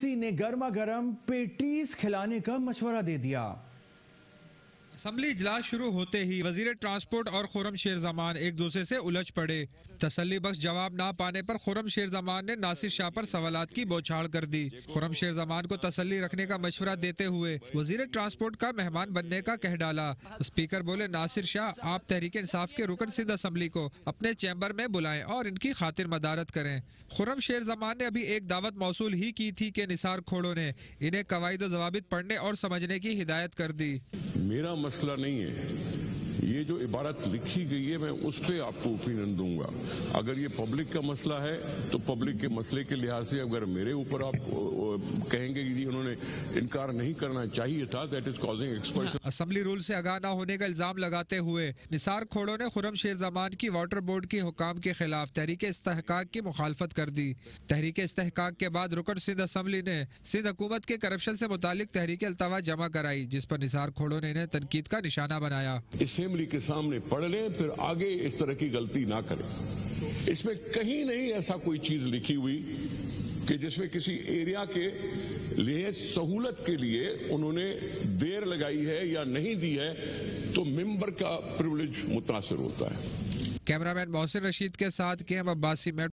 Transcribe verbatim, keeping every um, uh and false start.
वस्ती ने गर्मा गर्म पेटीज खिलाने का मशवरा दे दिया। असम्बली इजलास शुरू होते ही वजीर ट्रांसपोर्ट और खुर्रम शेर जमान एक दूसरे से उलझ पड़े। तसल्ली बख्श जवाब ना पाने पर खुर्रम शेर जमान ने नासिर शाह पर सवालात की बौछार कर दी। खुर्रम शेर जमान को तसल्ली रखने का मशवरा देते हुए वजीर ट्रांसपोर्ट का मेहमान बनने का कह डाला। स्पीकर बोले, नासिर शाह, आप तहरीक इंसाफ के रुकन सिंध असम्बली को अपने चैम्बर में बुलाएं और इनकी खातिर मदारत करें। खुर्रम शेर जमान ने अभी एक दावत मौसूल ही की थी कि निसार खोड़ो ने इन्हें कवायद जवाबित पढ़ने और समझने की हिदायत कर दी। मेरा मसला नहीं है, ये जो इबारत लिखी गई है मैं उस पर आपको ओपिनियन दूंगा। अगर ये पब्लिक का मसला है तो पब्लिक के मसले के लिहाज से अगर मेरे ऊपर आप कहेंगे कि उन्होंने इनकार नहीं करना चाहिए था, that is causing exertion. Assembly rule से आगाह न होने का इल्जाम लगाते हुए निसार खोड़ो ने खुर्रम शेर जमान की वाटर बोर्ड के हुकाम के खिलाफ तहरीक इस्तेहकाक की मुखालफत कर दी। तहरीक इस्तेहकाक के बाद रुकन सिंध असम्बली ने सिंध हुकूमत के करप्शन से मुतालिक तहरीक अल्तवा जमा कराई, जिस पर निसार खोड़ो ने इन्हें तनकीद का निशाना बनाया। असेंबली के सामने पढ़ लें, फिर आगे इस तरह की गलती ना करें। इसमें कहीं नहीं ऐसा कोई चीज लिखी हुई कि जिसमें किसी एरिया के लिए सहूलत के लिए उन्होंने देर लगाई है या नहीं दी है तो मेंबर का प्रिविलेज मुतासर होता है। कैमरामैन मोहसिन रशीद के साथ के हम अब्बासी में